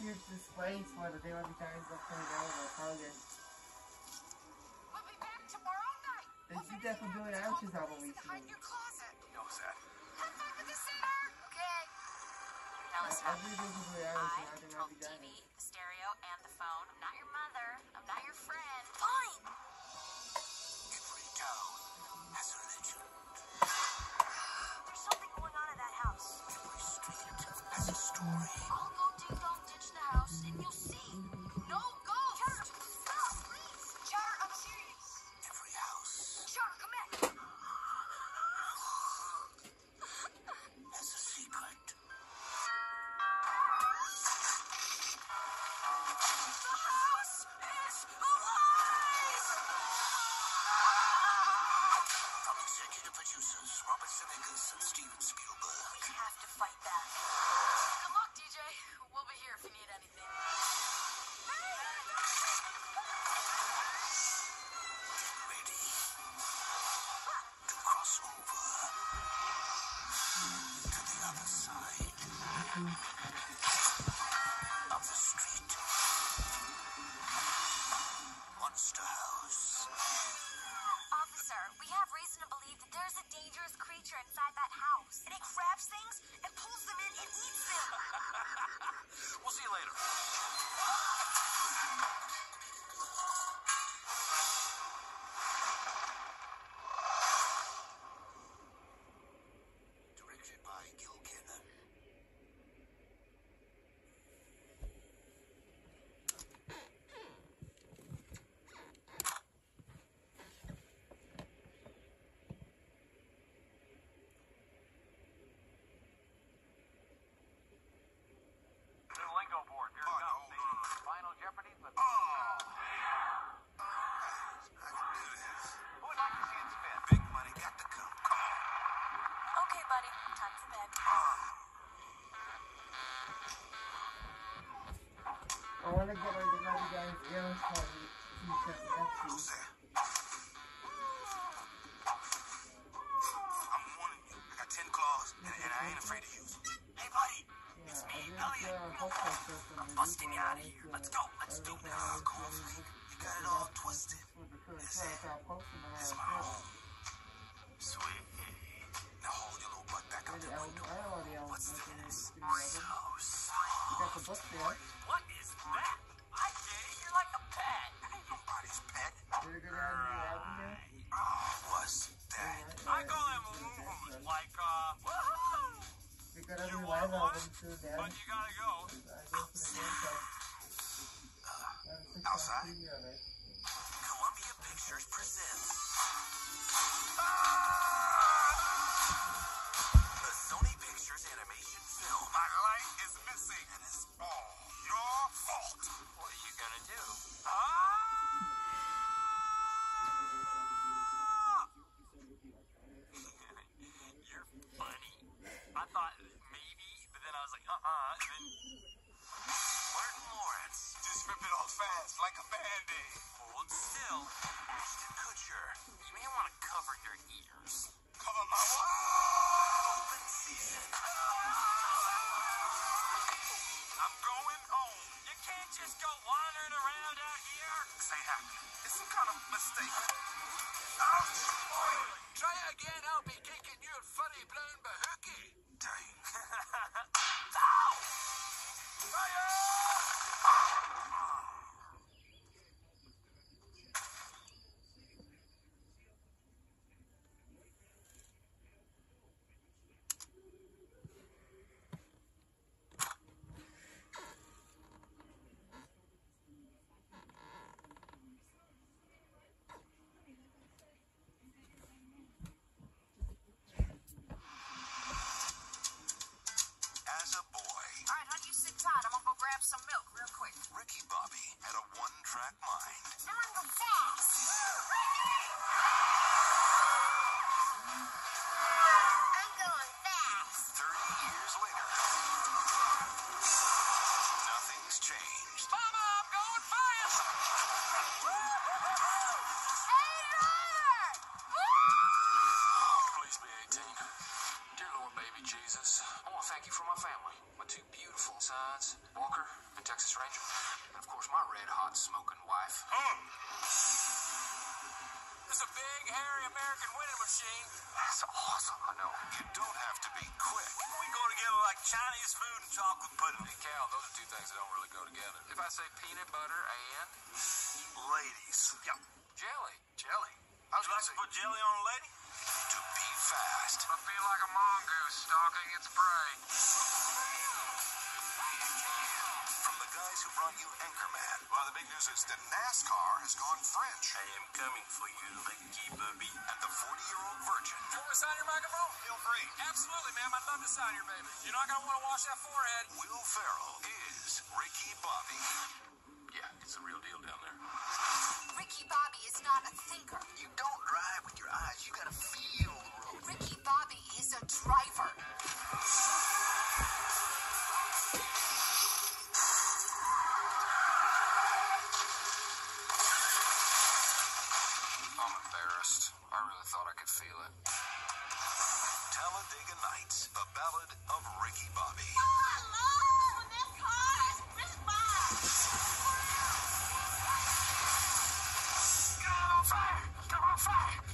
huge displays for the day every time it's coming out of Target. We'll be back tomorrow night. They did that for Billie Eilish's album recently. Hide in your closet. He knows that. Have fun with the singer. Okay. Now listen up. I control the TV, the stereo, and the phone. I'm not your mother. I'm not your friend. Fine. Every town has a legend. There's something going on in that house. Every street has a story. I'll go ding-dong ditch the house, and you'll see. No, go! Charter, stop, please! Charter, I'm serious. Every house Charter, come in. has a secret. The house is alive! From executive producers Robert Zemeckis and Steven Spielberg. We have to fight that. Good luck, DJ. We'll be here if you need anything. Get ready to cross over to the other side of the street. Monster House. Officer, we have reason to believe that there's a dangerous creature inside that house. And it grabs things and pulls them in and eats them. We'll see you later. Directed by Gil Cannon. New lingo board. Here it Oh, comes. no, no, no. Final Jeopardy, but I can do this. who would like to see it spin? Big money got to come. Come on. Okay, buddy. Time for bed. I want to get rid of you guys' earrings for me. Who's there? I'm warning you. I got 10 claws, and I ain't afraid to use them. Hey, buddy. It's me, Elliot. I'm busting you out of here. Let's go. Let's do it. Cornflake. You got it all twisted. This is my home. Sweet. Now hold your little butt back out the window. What's this? So You got the book there. What is that? I get it. You're like a pet. I ain't nobody's pet. Did it go down to the album there? Oh, what's that? I call them like, woohoo! We got a new live album too, Dad. But you gotta go outside. Columbia Pictures presents the Sony Pictures animation film. My light is missing, and it's all your fault. What are you gonna do? You're funny. I thought maybe, but then I was like, and then Martin Lawrence. Just rip it off fast, like a band-aid. Hold still. Ashton Kutcher. You may want to cover your ears. Cover my what? Open season. I'm going home. You can't just go wandering around out here. This ain't happening. It's some kind of mistake. Ouch! Try it again, I'll be kicking your funny blown bahookie. Dang. Ow! Fire! machine. That's awesome, I know. You don't have to be quick. We go together like Chinese food and chocolate pudding. Hey, Cal, those are two things that don't really go together. If I say peanut butter and... ladies. Yep. Jelly. Jelly. I was going to put jelly on a lady? To be fast. I feel like a mongoose stalking its prey. From the guys who brought you Anchorman. Well, the big news is that NASCAR has gone French. I am coming for you, Ricky Bobby. And the 40-year-old virgin. You want me to sign your microphone? Feel free. Absolutely, ma'am. I'd love to sign your baby. You're not going to want to wash that forehead. Will Ferrell is Ricky Bobby. Yeah, it's the real deal down there. Ricky Bobby is not a thinker. You don't drive with your eyes. You got to feel the road. Ricky Bobby is a driver. I'm embarrassed. I really thought I could feel it. Talladega Nights, the ballad of Ricky Bobby. Hello, this car is Rick Go on fire! Go on fire!